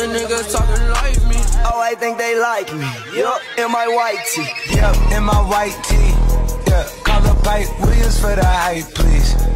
The niggas talking like me. Oh, I think they like me. Yup, in my white tee. Yep, in my white tee. Yeah, call up Ike Williams for the hype, please.